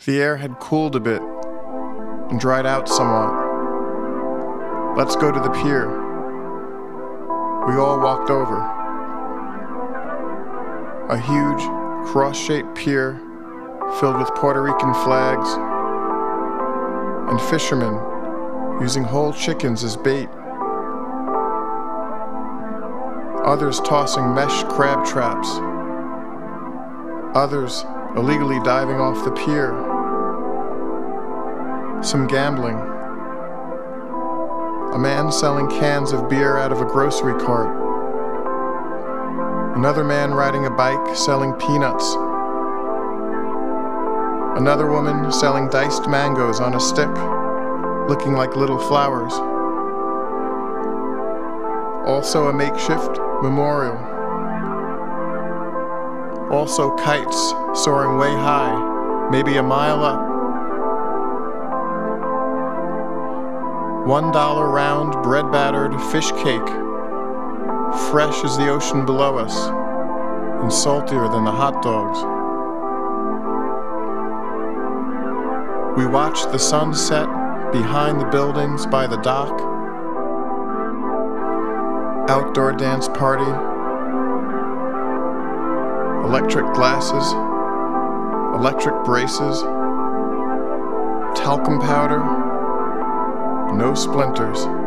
The air had cooled a bit and dried out somewhat. Let's go to the pier. We all walked over. A huge, cross-shaped pier filled with Puerto Rican flags and fishermen using whole chickens as bait. Others tossing mesh crab traps. Others illegally diving off the pier. Some gambling. A man selling cans of beer out of a grocery cart. Another man riding a bike selling peanuts. Another woman selling diced mangoes on a stick, looking like little flowers. Also a makeshift memorial. Also kites soaring way high, maybe a mile up. $1 round bread-battered fish cake, fresh as the ocean below us, and saltier than the hot dogs. We watched the sun set behind the buildings by the dock. Outdoor dance party. Electric glasses. Electric braces. Talcum powder. No splinters.